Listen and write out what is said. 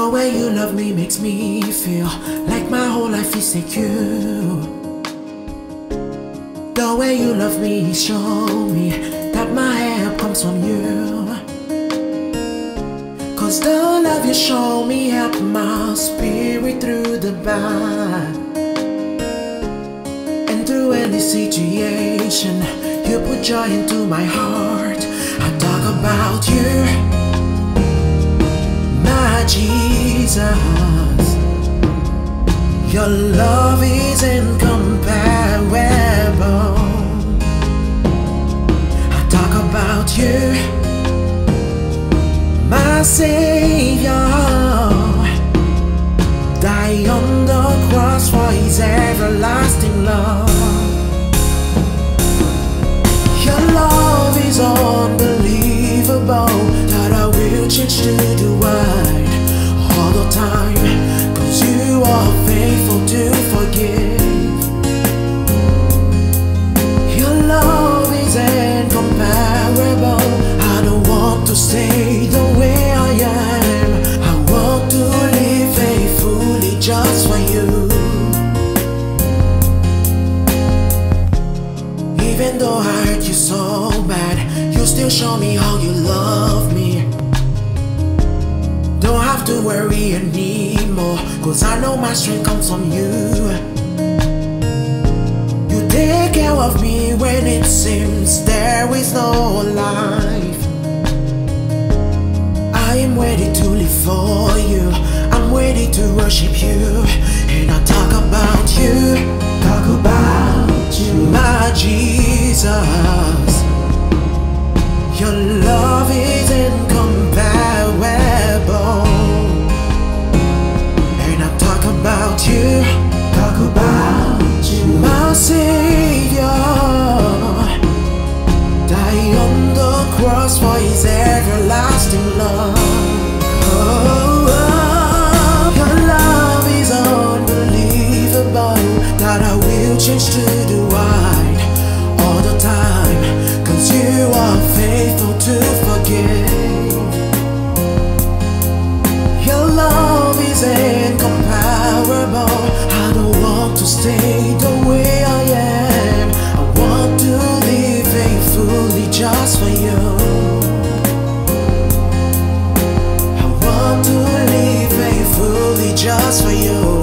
way you love me makes me feel like my whole life is secure. The way you love me show me that my help comes from you. Cause the love you show me help my spirit through the bad. And through any situation, you put joy into my heart. I talk about you, my Jesus. Your love is incomparable. I talk about you, my Savior. Die on the cross for His everlasting love. Your love is unbelievable, that I will change to the right all the time. Cause you are faithful to forgive. Your love is incomparable. I don't want to stay the way I am. I want to live faithfully just for you. Even though I hurt you so bad, you still show me how you love me. Don't have to worry anymore, cause I know my strength comes from you. You take care of me when it seems there is no life. I am ready to live for you, I'm ready to worship you. And I talk about you, my Jesus. Your love is incomparable. And I talk about you, my Savior. Die on the cross for His everlasting love. Oh, your love is unbelievable, that I will change to the right all the time. Cause you are faithful to forgive. Your love is incomparable. I don't want to stay the way I am. I want to live faithfully just for you. I want to live faithfully just for you.